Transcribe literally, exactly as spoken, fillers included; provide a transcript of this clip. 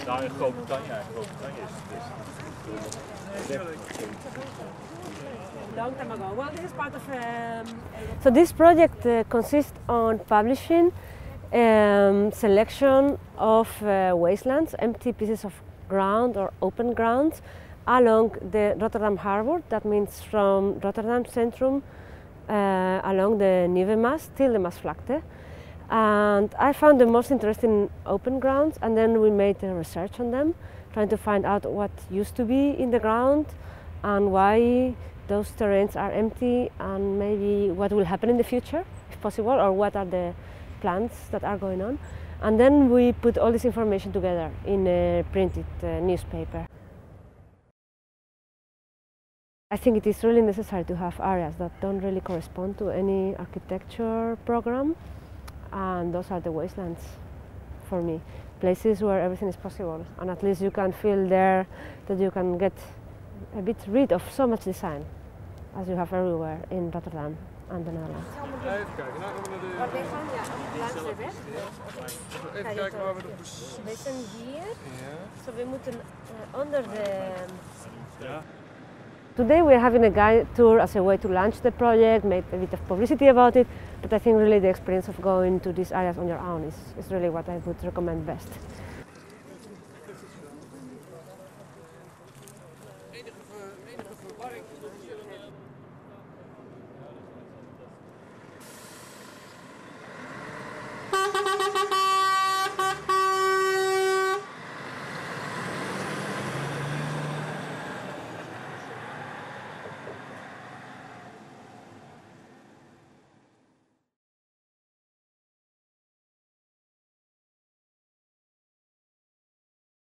Nou, in Groot-Brittannië eigenlijk. Groot-Brittannië is het Long time ago. Well, this is part of. Um, so this project uh, consists on publishing um, selection of uh, wastelands, empty pieces of ground or open ground along the Rotterdam Harbour. That means from Rotterdam Centrum uh, along the Nieuwe Maas till the Maasvlakte. And I found the most interesting open grounds, and then we made a research on them, trying to find out what used to be in the ground and why those terrains are empty, and maybe what will happen in the future, if possible, or what are the plans that are going on. And then we put all this information together in a printed uh, newspaper. I think it is really necessary to have areas that don't really correspond to any architecture program, and those are the wastelands for me. Places where everything is possible, and at least you can feel there that you can get a bit rid of so much design as you have everywhere in Rotterdam and the Netherlands. Even kijken, nou gaan we naar de... Langs de weg. Even kijken waar we de... We zijn hier, Ja. so we moeten uh, onder de... Ja. Today we are having a guide tour as a way to launch the project, make a bit of publicity about it, but I think really the experience of going to these areas on your own is, is really what I would recommend best.